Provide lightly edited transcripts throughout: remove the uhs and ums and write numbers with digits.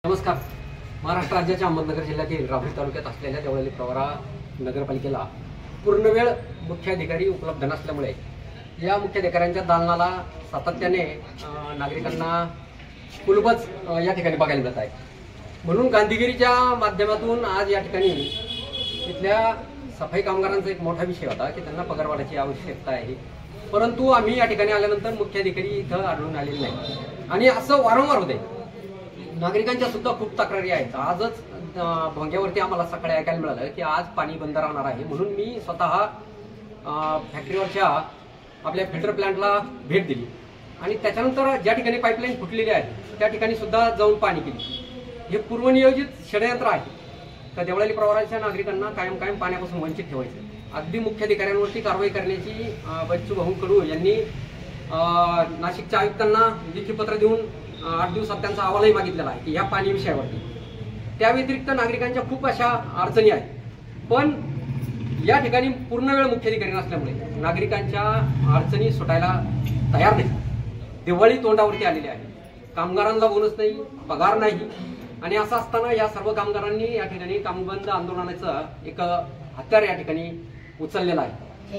नमस्कार. महाराष्ट्र राज्याच्या अहमदनगर जिल्ह्यातील राहुरी तालुक्यात असलेल्या देवळाली प्रवरा नगरपालिकेला पूर्णवेळ मुख्याधिकारी उपलब्ध नसल्यामुळे या मुख्याधिकाऱ्यांच्या दालनाला सातत्याने नागरिकांना कुलबच या ठिकाणी बघायला मिळत आहे. म्हणून गांधीगिरीच्या माध्यमातून आज या ठिकाणी इथल्या सफाई कामगारांचा एक मोठा विषय होता की त्यांना पगारवाढीची आवश्यकता आहे. परंतु आम्ही या ठिकाणी आल्यानंतर मुख्याधिकारी इथं आढळून आलेले नाही आणि असं वारंवार होते. नागरिकांच्या सुद्धा खूप तक्रारी आहेत. आजच भोंग्यावरती आम्हाला सकाळी ऐकायला मिळालं की आज पाणी बंद राहणार आहे. म्हणून मी स्वतः फॅक्टरीवरच्या आपल्या फिल्टर प्लांटला भेट दिली आणि त्याच्यानंतर ज्या ठिकाणी पाईपलाईन फुटलेली आहे त्या ठिकाणी सुद्धा जाऊन पाणी केली. हे पूर्वनियोजित षडयंत्र आहे तर देवळाली प्रवराच्या नागरिकांना कायम पाण्यापासून वंचित ठेवायचं. अगदी मुख्याधिकाऱ्यांवरती कारवाई करण्याची बच्चू भाऊ कडू यांनी नाशिकच्या आयुक्तांना लेखी पत्र देऊन 8 दिवसात त्यांचा अहवालही मागितलेला आहे की या पाणी विषयावरती. त्या व्यतिरिक्त नागरिकांच्या खूप अशा अडचणी आहेत. पण या ठिकाणी पूर्ण वेळ मुख्याधिकारी नसल्यामुळे नागरिकांच्या अडचणी सुटायला तयार नाही. दिवाळी तोंडावरती आलेली आहे. कामगारांना बोनस नाही, पगार नाही आणि असं असताना या सर्व कामगारांनी या ठिकाणी कामबंद आंदोलनाचं एक हत्यार या ठिकाणी उचललेलं आहे.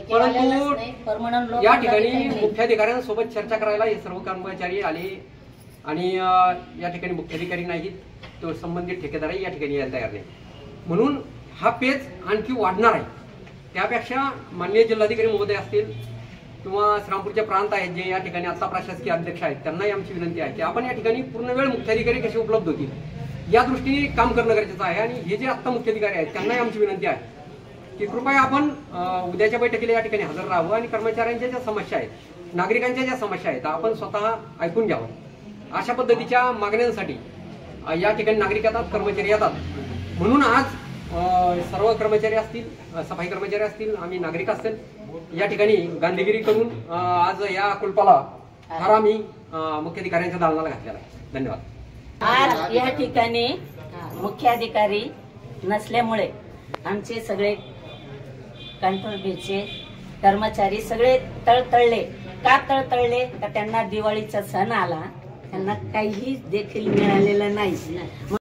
परंतु या ठिकाणी मुख्याधिकाऱ्यांसोबत चर्चा करायला हे सर्व कर्मचारी आले आणि या ठिकाणी मुख्याधिकारी नाहीत, तो संबंधित ठेकेदारही या ठिकाणी यायला तयार नाही. म्हणून हा पेच आणखी वाढणार आहे. त्यापेक्षा माननीय जिल्हाधिकारी महोदय असतील किंवा श्रीरामपूरचे प्रांत आहेत जे या ठिकाणी आता प्रशासकीय अध्यक्ष आहेत त्यांनाही आमची विनंती आहे की आपण या ठिकाणी पूर्ण वेळ मुख्याधिकारी कसे उपलब्ध होतील या दृष्टीने काम करणं गरजेचं आहे. आणि हे जे आता मुख्याधिकारी आहेत त्यांनाही आमची विनंती आहे की कृपया आपण उद्याच्या बैठकीला या ठिकाणी हजर राहावं आणि कर्मचाऱ्यांच्या ज्या समस्या आहेत, नागरिकांच्या ज्या समस्या आहेत आपण स्वतः ऐकून घ्यावं. अशा पद्धतीच्या मागण्यांसाठी या ठिकाणी नागरिक येतात, कर्मचारी येतात. म्हणून आज सर्व कर्मचारी असतील, सफाई कर्मचारी असतील, आम्ही नागरिक असतील या ठिकाणी गांधीगिरी करून आज या कुलपाला फार आम्ही मुख्याधिकाऱ्यांच्या दालनाला घातलेला आहे. धन्यवाद. आज या ठिकाणी मुख्याधिकारी नसल्यामुळे आमचे सगळे कंट्रोलचे कर्मचारी सगळे तळतळले. का तळतळले? तर त्यांना दिवाळीचा सण आला, त्यांना काही देखील मिळालेलं नाही.